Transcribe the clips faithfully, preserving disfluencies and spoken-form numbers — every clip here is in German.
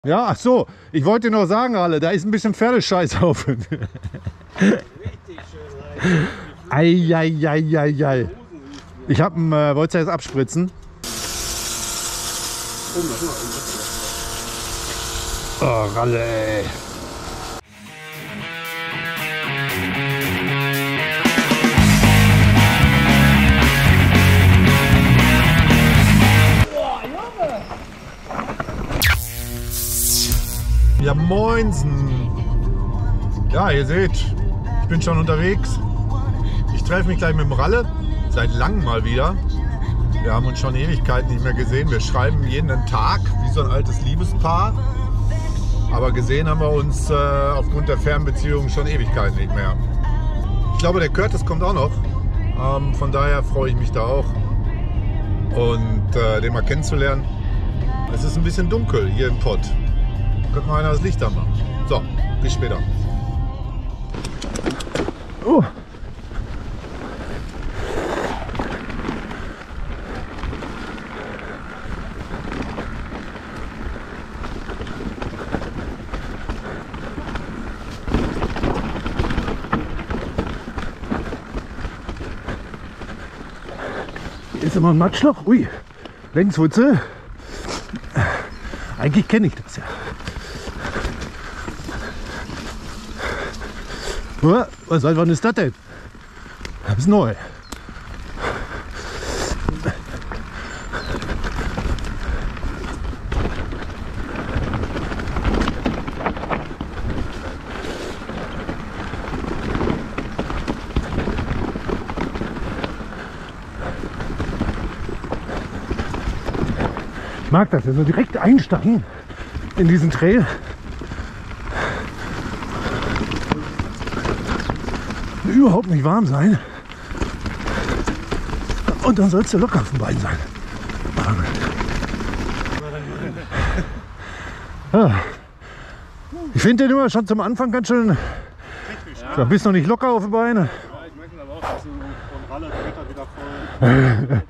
Ja, ach so, ich wollte noch sagen, alle, da ist ein bisschen Pferdescheiß auf. Eieieiei. Ich hab einen, äh, wollte es jetzt abspritzen. Oh, Ralle, ey. Ja, moinsen. Ja, ihr seht, ich bin schon unterwegs. Ich treffe mich gleich mit dem Ralle, seit langem mal wieder. Wir haben uns schon Ewigkeiten nicht mehr gesehen. Wir schreiben jeden Tag, wie so ein altes Liebespaar. Aber gesehen haben wir uns äh, aufgrund der Fernbeziehung schon Ewigkeiten nicht mehr. Ich glaube, der Curtis kommt auch noch. Ähm, von daher freue ich mich da auch. Und äh, den mal kennenzulernen. Es ist ein bisschen dunkel hier im Pott. Könnte mal einer das Licht anmachen. So, bis später. Oh. Hier ist immer ein Matschloch. Ui, Längswurzel. Eigentlich kenne ich das ja. Oh, was wann ist das denn? Das ist neu. Ich mag das, so direkt einsteigen in diesen Trail. Überhaupt nicht warm sein. Und dann soll es ja locker auf den Beinen sein. Ja. Ich finde den immer schon zum Anfang ganz schön. Ja. Da bist du noch nicht locker auf den Beinen. Ja, ich merke aber auch, dass du von Ralle Twitter wieder voll.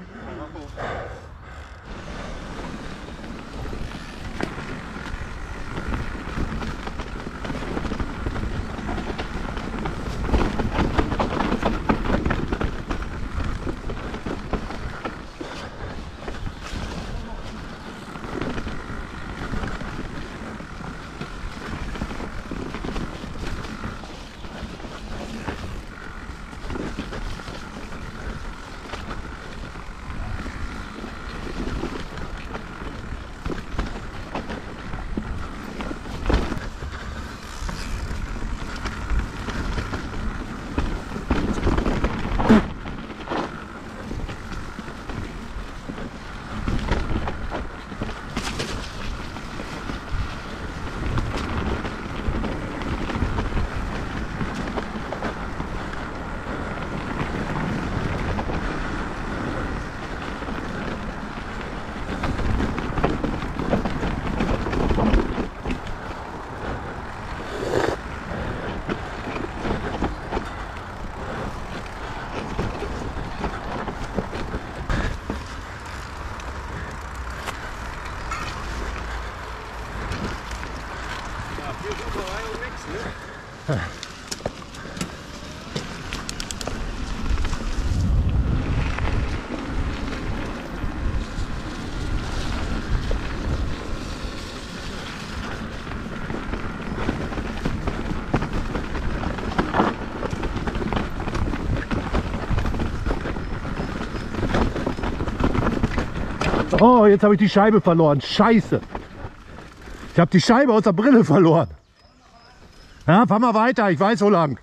Oh, jetzt habe ich die Scheibe verloren. Scheiße. Ich habe die Scheibe aus der Brille verloren. Ja, fahr mal weiter. Ich weiß wo lang.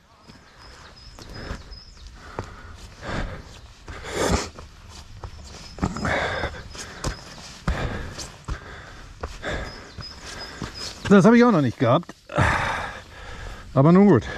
Das habe ich auch noch nicht gehabt. Aber nun gut.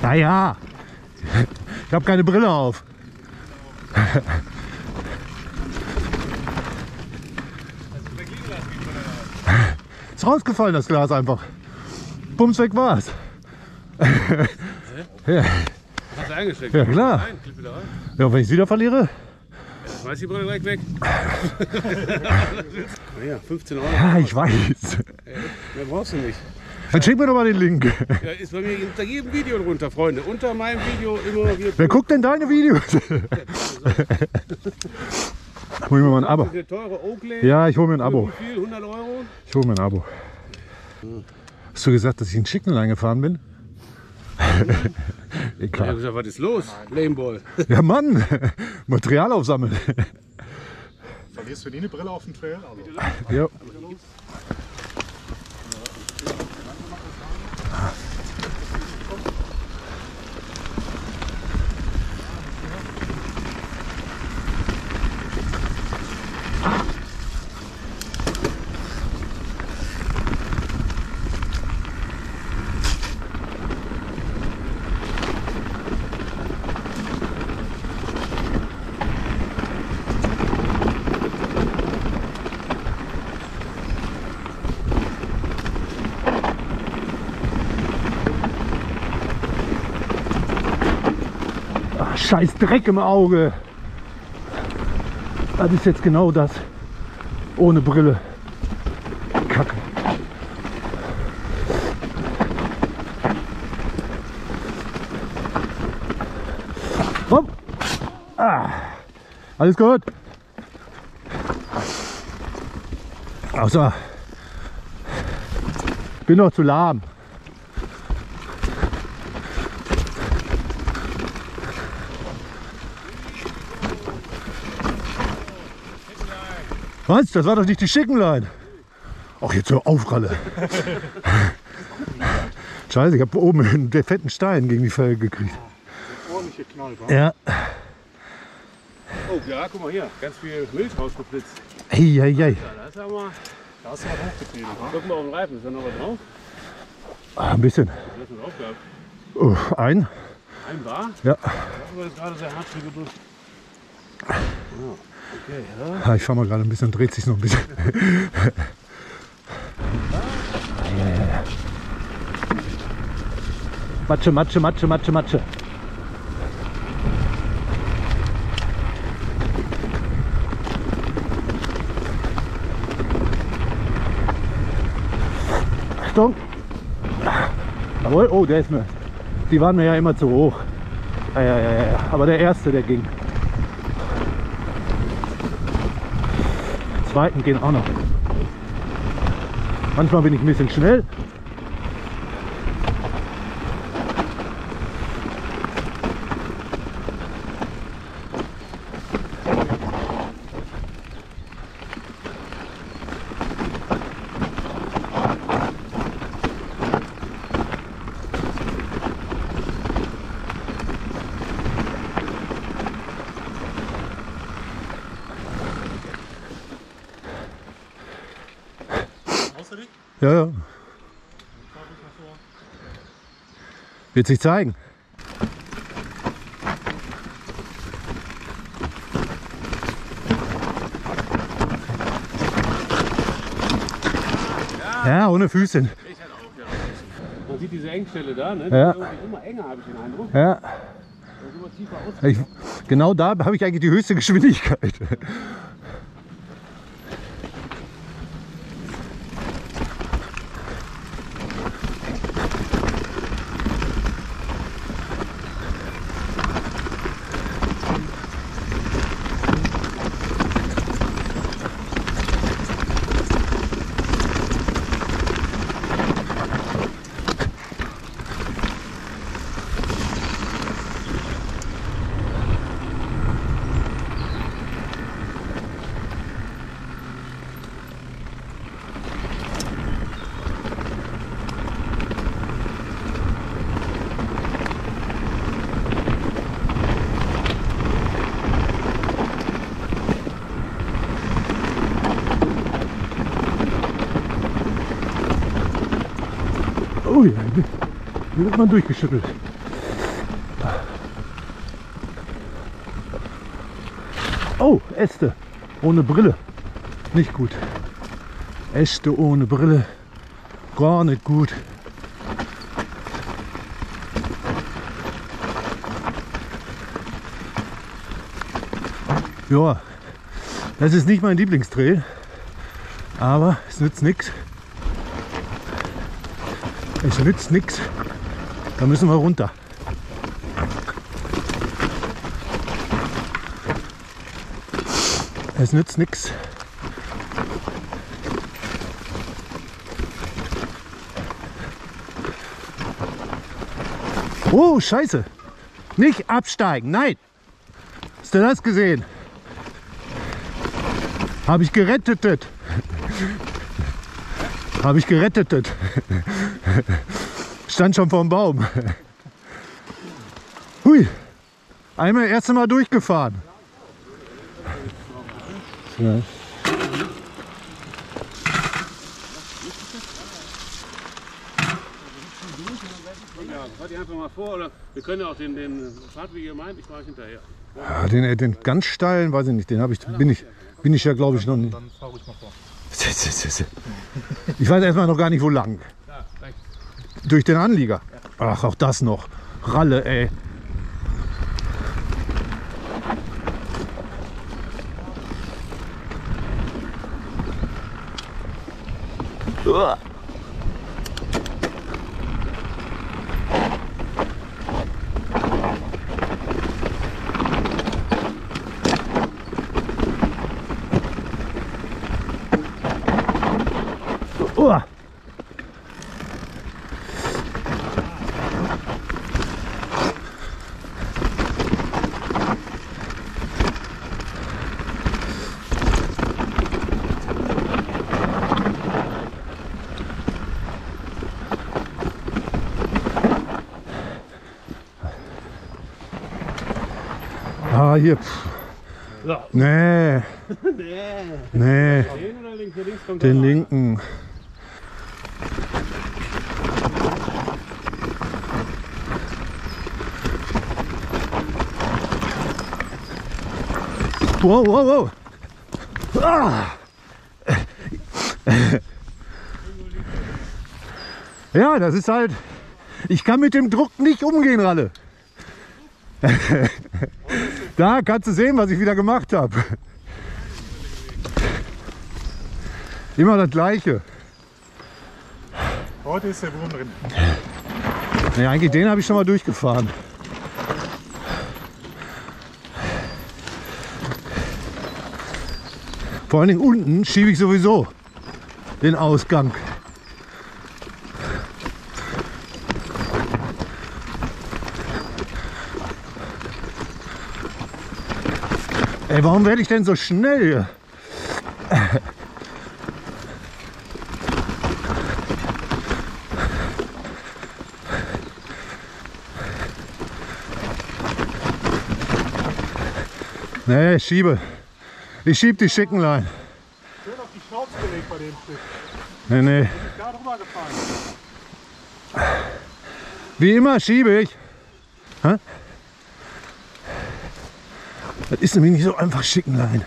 Ah ja, ich habe keine Brille auf. Ist rausgefallen, das Glas einfach. Bums, weg war's. Ja. Hast du eingesteckt? Ja, klar. Nein, klipp wieder rein. Ja, wenn ich sie wieder verliere. Schmeiß die Brille direkt weg. Naja, fünfzehn Euro. Ja, ich weiß. Mehr brauchst du nicht. Dann schick mir doch mal den Link. Ja, ist bei mir unter jedem Video drunter, Freunde. Unter meinem Video immer wieder. Wer guckt denn deine Videos? Hol mir mal ein Abo. Diese teure Oakley. Ja, ich hol mir ein Abo. Wie viel? hundert Euro? Ich hol mir ein Abo. Hast du gesagt, dass ich in Chickenline gefahren bin? Ich habe gesagt, was ist los? Lameball. Ja Mann, Material aufsammeln. Verlierst du nie eine Brille auf dem Trail? Also. Ja. Scheiß Dreck im Auge. Das ist jetzt genau das. Ohne Brille. Kacke. Komm. Ah. Alles gut. Außer bin noch zu lahm. Was? Das war doch nicht die Chickenline. Ach, jetzt hör auf, Ralle. Scheiße, ich habe oben einen fetten Stein gegen die Felge gekriegt. Ordentliche Knall, wa? Ja. Oh ja, guck mal hier. Ganz viel Milch rausgeblitzt. Ei, ei, ei. Ja, da ist ja mal. Da hast du was hochgetrieben, wa? Guck mal auf den Reifen. Ist da noch was drauf? Ah, ein bisschen. Was hast du drauf gehabt? Oh, ein? Ein Bar? Ja. Das war jetzt gerade sehr hart für gedrückt. Oh, okay, ja. Ah, ich fahre mal gerade ein bisschen, dreht sich noch ein bisschen. Matsche, Matsche, Matsche, Matsche, Matsche. Achtung! Jawohl, oh, der ist mir. Die waren mir ja immer zu hoch. Ja, ja, ja, ja. Aber der erste, der ging. Die zweiten gehen auch noch. Manchmal bin ich ein bisschen schnell. Ja, ja. Wird sich zeigen. Ja, ohne Füßchen. Ich halt auch, ja. Man sieht diese Engstelle da, ne? Die Ja. ist irgendwie immer enger, habe ich den Eindruck. Ja, Das ist immer tiefer aus. ich, genau da habe ich eigentlich die höchste Geschwindigkeit. Oh ja, hier wird man durchgeschüttelt. Oh, Äste ohne Brille. Nicht gut. Äste ohne Brille. Gar nicht gut. Ja, das ist nicht mein Lieblingstrail, aber es nützt nichts. Es nützt nichts. Da müssen wir runter. Es nützt nichts. Oh, Scheiße! Nicht absteigen, nein! Hast du das gesehen? Habe ich gerettet. Habe ich gerettet. Stand schon vorm Baum. Hui. Einmal erst Mal durchgefahren. Ja. Ja, fahrt ihr einfach mal vor, oder wir können ja auch den, den Pfad, wie ihr meint, ich fahre hinterher. Ja, den, den ganz steilen, weiß ich nicht, den habe ich, bin ich, bin ich ja glaube ich noch nicht. Dann fahr ruhig mal vor. Ich weiß erstmal noch gar nicht wo lang. Ja, rechts. Durch den Anlieger. Ach, auch das noch. Ralle, ey. Uah. Uah. Ah, hier. Pff. So. Nee. Nee. Nee. Den oder links? Der links kommt Den da. linken. Wow, wow, wow. Ah. Ja, das ist halt. Ich kann mit dem Druck nicht umgehen, Ralle. Da kannst du sehen, was ich wieder gemacht habe. Immer das Gleiche. Heute ist der Wurm drin. Ja, eigentlich den habe ich schon mal durchgefahren. Vor allen Dingen unten schiebe ich sowieso den Ausgang. Ey, warum werde ich denn so schnell? Nee, schiebe. Ich schieb die Schickenlein. Schön auf die Schnauze gelegt bei dem Stück. Nee, nee. Bin da drüber gefahren. Wie immer schiebe ich. Hä? Das ist nämlich nicht so einfach Schickenlein.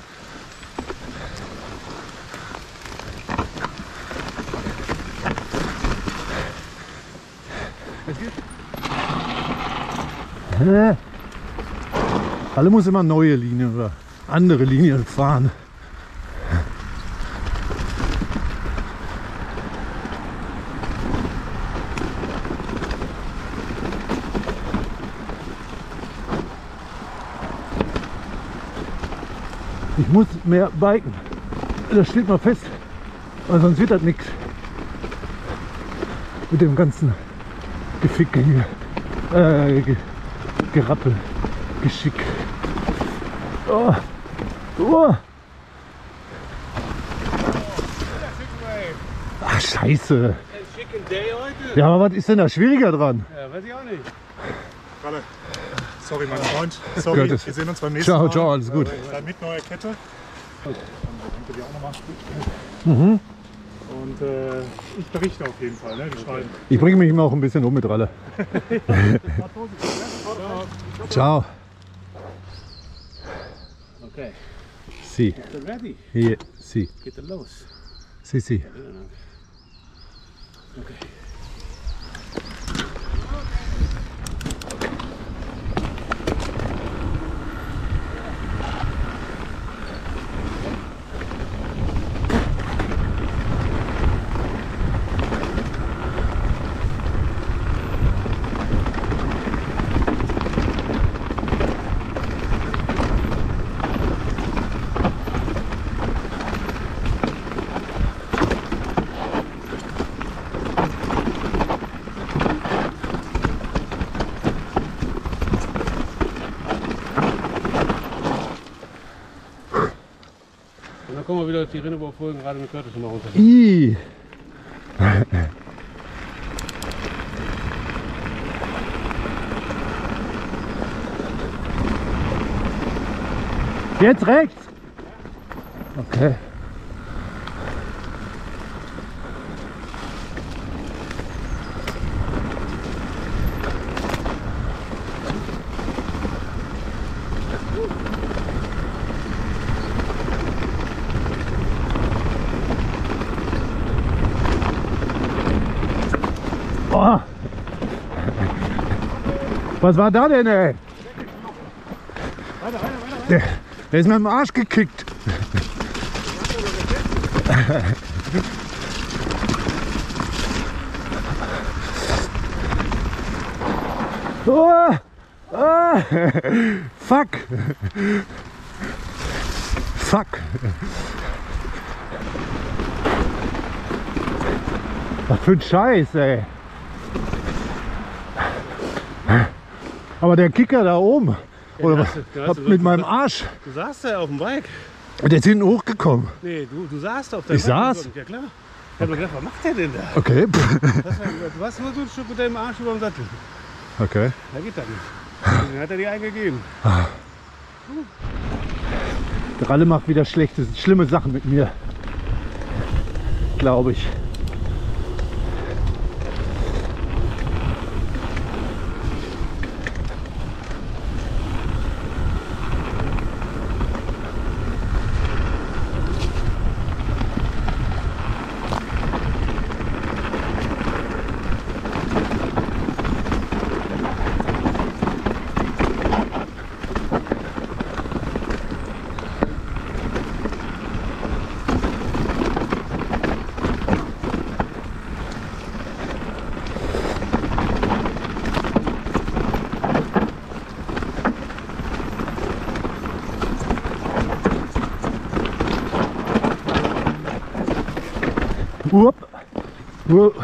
Hä? Alle muss immer neue Linien oder andere Linien fahren. Ich muss mehr biken. Das steht mal fest, weil sonst wird das nichts mit dem ganzen Geficke hier. Äh, Ge Gerappel, Geschick. Oh. Oh. Ach, scheiße. Ein schicken Day heute? Ja, aber was ist denn da schwieriger dran? Ja, weiß ich auch nicht. Kalle, sorry mein Freund. Sorry, Gottes. wir sehen uns beim nächsten Ciao, Mal. ciao, alles gut. Dann mit neuer Kette. Danke dir auch nochmal. Mhm. Und äh, ich berichte auf jeden Fall, ne? Wir schreiben. Ich bringe mich immer auch ein bisschen um mit Ralle. Ciao. Okay. Okay. Si. Bist du ready? Hier, si. Geht dann los. Si, si. Vielen Dank. Okay. Und dann kommen wir wieder die Rinneburg folgen, gerade mit Curtis mal runter. I. Jetzt rechts? Okay. Oh. Was war da denn, ey? Der, der ist mir im Arsch gekickt. Oh. Oh. Fuck. Fuck. Was für ein Scheiß, ey. Aber der Kicker da oben, Ja, oder da was, hast du- da hast hat du mit wirklich meinem was- Arsch, Du saßt da auf dem Bike. der ist hinten hochgekommen. Nee, du, du saßt auf deinem Ich Bike. saß? Ja klar. Ich hab mir gedacht, was macht der denn da? Okay. Das war, du warst nur so ein Stück mit deinem Arsch über dem Sattel. Okay. Da geht das nicht. Den hat er dir eingegeben. Der Ralle macht wieder schlechte, schlimme Sachen mit mir. Glaube ich. Upp. Upp.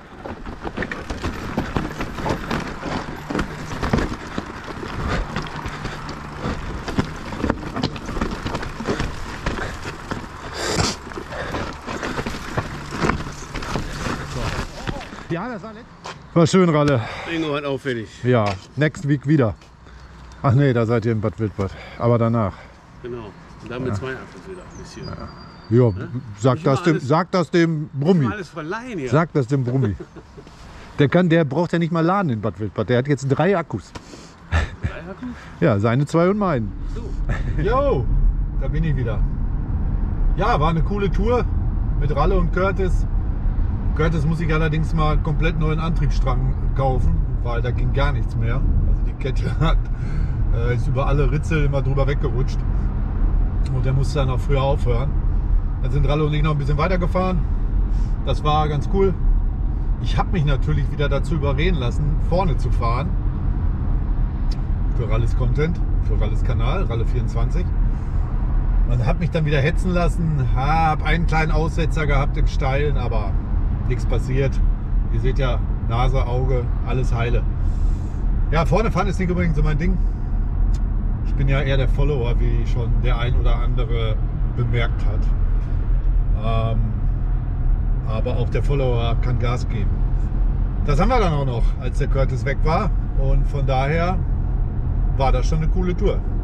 Ja, das war nett. War schön, Ralle. Irgendwann auffällig. Ja, next week wieder. Ach nee, da seid ihr in Bad Wildbad. Aber danach. Genau. Und dann mit zwei Akkus wieder. Ein bisschen. Ja, sag Nicht das, immer dem, alles- sag das dem Brummi. Alles verleihen hier. Sag das dem Brummi. Der, kann, der braucht ja nicht mal laden in Bad Wildbad. Der hat jetzt drei Akkus. Drei Akkus? Ja, seine zwei und meinen. So. Jo, da bin ich wieder. Ja, war eine coole Tour mit Ralle und Curtis. Curtis muss ich allerdings mal komplett neuen Antriebsstrang kaufen, weil da ging gar nichts mehr. Also die Kette hat, äh, ist über alle Ritzel immer drüber weggerutscht. Und der musste dann auch früher aufhören. Dann sind Ralle und ich noch ein bisschen weitergefahren. Das war ganz cool. Ich habe mich natürlich wieder dazu überreden lassen, vorne zu fahren. Für Ralles Content, für Ralles Kanal, Ralle vierundzwanzig. Man hat mich dann wieder hetzen lassen, habe einen kleinen Aussetzer gehabt im Steilen, aber nichts passiert. Ihr seht ja, Nase, Auge, alles heile. Ja, vorne fahren ist nicht unbedingt so mein Ding. Ich bin ja eher der Follower, wie schon der ein oder andere bemerkt hat. Ähm, aber auch der Follower kann Gas geben. Das haben wir dann auch noch, als der Curtis weg war. Und von daher war das schon eine coole Tour.